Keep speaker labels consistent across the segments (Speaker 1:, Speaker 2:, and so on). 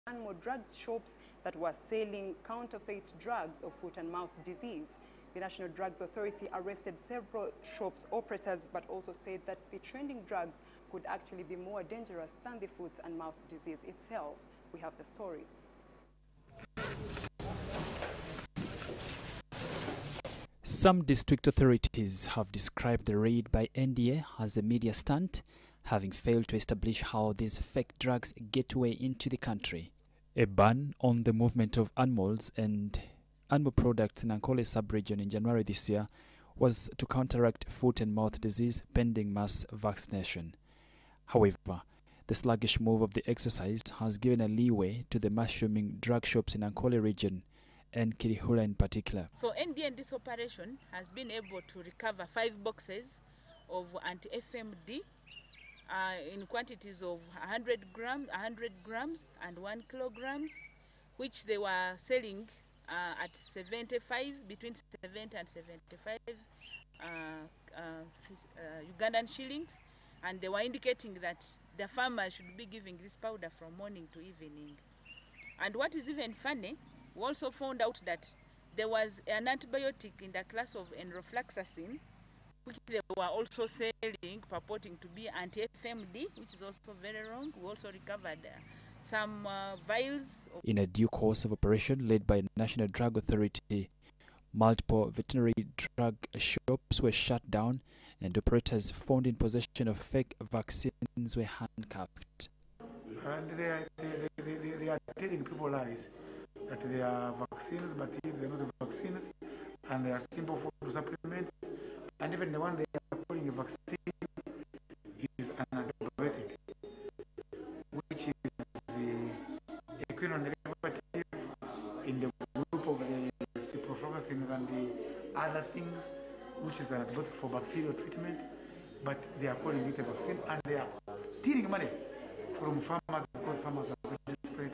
Speaker 1: animal drugs shops that were selling counterfeit drugs of foot and mouth disease. The National Drugs Authority arrested several shops operators, but also said that the trending drugs could actually be more dangerous than the foot and mouth disease itself. We have the story.
Speaker 2: Some district authorities have described the raid by NDA as a media stunt, having failed to establish how these fake drugs get way into the country. A ban on the movement of animals and animal products in Ankole sub-region in January this year was to counteract foot and mouth disease pending mass vaccination. However, the sluggish move of the exercise has given a leeway to the mushrooming drug shops in Ankole region and Kirihura in particular.
Speaker 3: So NDA in this operation has been able to recover 5 boxes of anti-FMD in quantities of 100 grams and 1 kilograms, which they were selling at 75, between 70 and 75 Ugandan shillings, and they were indicating that the farmers should be giving this powder from morning to evening. And what is even funny, we also found out that there was an antibiotic in the class of enrofloxacin, which they were also selling, purporting to be anti-FMD, which is also very wrong. We also recovered some vials.
Speaker 2: In a due course of operation led by National Drug Authority, multiple veterinary drug shops were shut down and operators found in possession of fake vaccines were handcuffed.
Speaker 4: And they are telling people lies that they are vaccines, but they are not vaccines, and they are simple food supplements, and even the one they are calling a vaccine is an antibiotic, which is a quinone derivative in the group of the ciprofloxacins and the other things, which is an antibiotic for bacterial treatment, but they are calling it a vaccine, and they are stealing money from farmers because farmers are desperate.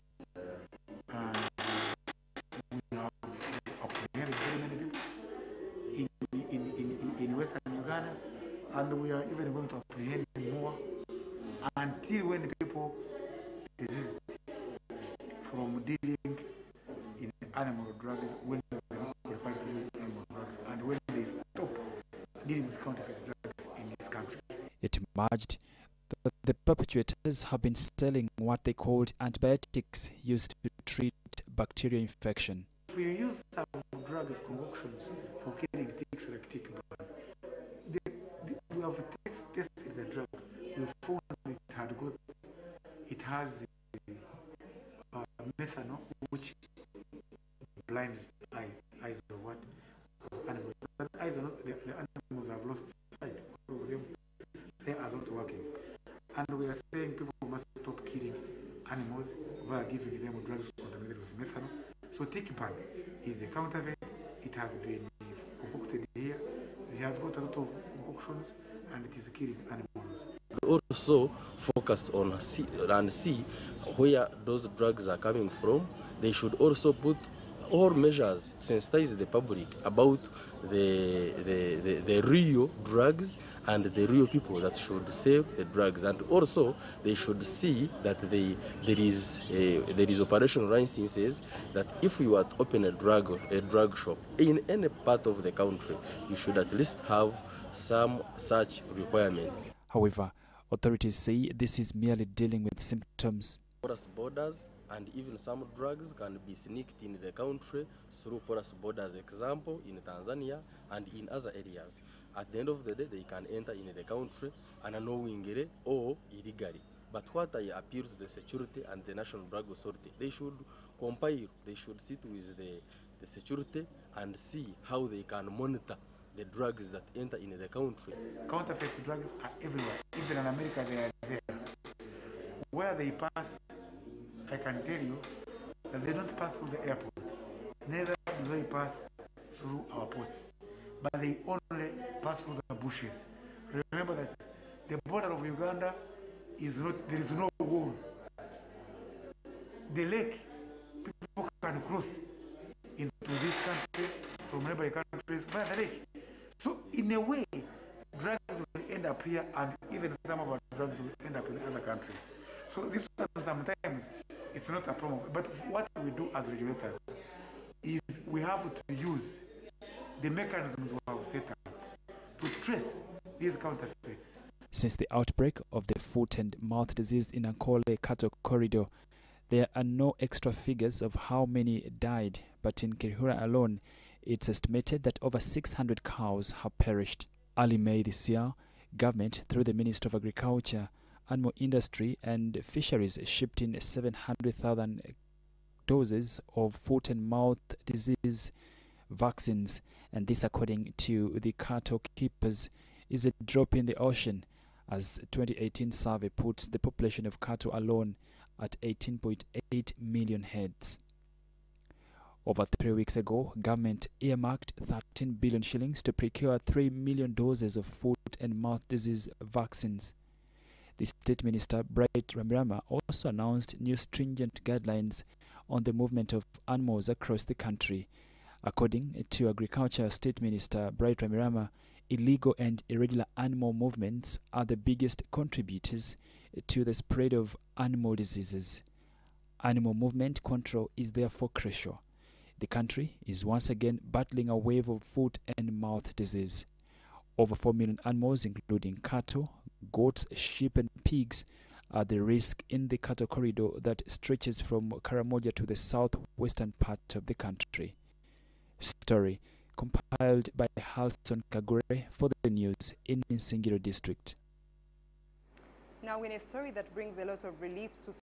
Speaker 4: We have apprehended very many people in Western Uganda, and we are even going to apprehend more until when the people desist from dealing in animal drugs, when they are not qualified to deal in animal drugs, and when they stop dealing with counterfeit drugs in this country.
Speaker 2: It emerged that the perpetrators have been selling what they called antibiotics used to treat bacterial infection.
Speaker 4: We use some drugs concoctions for killing ticks like tick borne. We have tested the drug. We found it has methanol, which blinds eyes of what? Animals. But eyes are not, the animals have lost sight. They are not working. And we are saying people must stop killing animals via giving them drugs contaminated with methanol. So tick borne is a counterfeit. It has been concocted here. It has got a lot of concoctions, and it is killing animals.
Speaker 5: Also focus on see where those drugs are coming from. They should also put all measures to sensitize the public about the real drugs and the real people that should sell the drugs, and also they should see that there is operational licenses that if you are to open a drug shop in any part of the country, you should at least have some such requirements.
Speaker 2: However, authorities say this is merely dealing with symptoms.
Speaker 5: Porous borders and even some drugs can be sneaked in the country through porous borders, example in Tanzania and in other areas. At the end of the day, they can enter in the country unknowingly or illegally. But what I appeal to the security and the National Drug Authority, they should compile, they should sit with the security and see how they can monitor the drugs that enter in the country.
Speaker 4: Counterfeit drugs are everywhere. Even in America, they are there. Where they pass, I can tell you that they don't pass through the airport. Neither do they pass through our ports. But they only pass through the bushes. Remember that the border of Uganda is not, there is no wall. The lake, people can cross into this country from neighboring countries via the lake. So in a way, drugs will end up here, and even some of our drugs will end up in other countries. So this one sometimes it's not a problem. But what we do as regulators is we have to use the mechanisms we have set up to trace these counterfeits.
Speaker 2: Since the outbreak of the foot and mouth disease in Ankole cattle corridor, there are no extra figures of how many died, but in Kiriura alone, it's estimated that over 600 cows have perished. Early May this year, government, through the Ministry of Agriculture, Animal Industry and Fisheries, shipped in 700,000 doses of foot and mouth disease vaccines, and this, according to the cattle keepers, is a drop in the ocean, as 2018 survey puts the population of cattle alone at 18.8 million heads. Over 3 weeks ago, government earmarked 13 billion shillings to procure 3 million doses of foot and mouth disease vaccines. The State Minister, Bright Ramirama, also announced new stringent guidelines on the movement of animals across the country. According to Agriculture State Minister Bright Ramirama, illegal and irregular animal movements are the biggest contributors to the spread of animal diseases. Animal movement control is therefore crucial. The country is once again battling a wave of foot and mouth disease. Over 4 million animals, including cattle, goats, sheep and pigs, are the risk in the cattle corridor that stretches from Karamoja to the southwestern part of the country. Story compiled by Halson Kagure for the news in Nsingiro district.
Speaker 1: Now, in a story that brings a lot of relief to